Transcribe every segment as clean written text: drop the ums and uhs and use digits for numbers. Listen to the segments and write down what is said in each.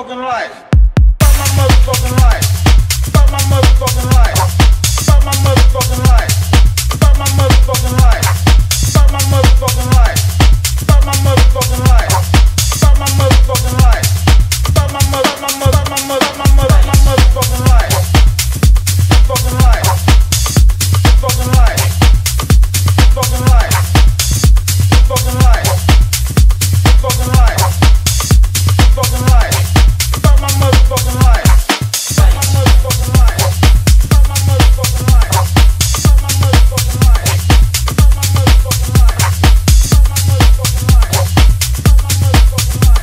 motherfucking life. Fuck my motherfucking life. Fuck my motherfucking life. Fuck my motherfucking life. Fuck my motherfucking life. Fuck my motherfucking life. Fuck my motherfucking life. Fuck my motherfucking life. Fuck my motherfucking life. Fucking life. Fucking life. Fucking life. Fucking life. Fucking life. Fucking life. Fuck my motherfucking life. Fuck my motherfucking life. Fuck my motherfucking life. Fuck my motherfucking life. Fuck my motherfucking life. Fuck my motherfucking life. Fuck my motherfucking life.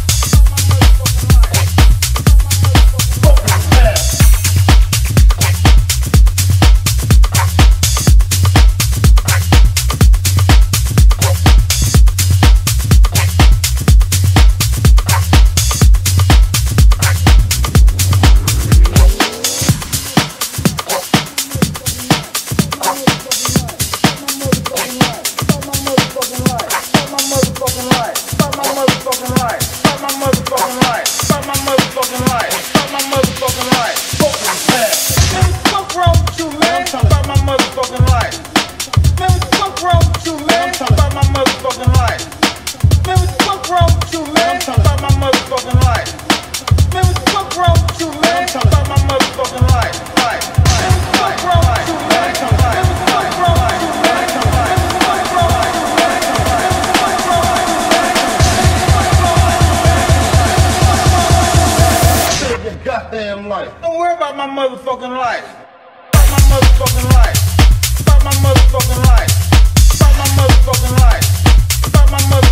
Don't worry about my motherfucking life. Fuck my motherfucking life. Fuck my motherfucking life. Fuck my motherfucking life. Fuck my motherfucking life.